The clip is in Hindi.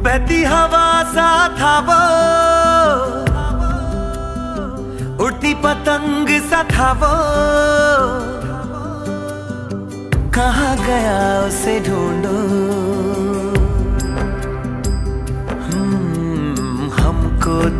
बहती हवा सा था वो, उड़ती पतंग सा था वो, कहाँ गया उसे ढूंढूं।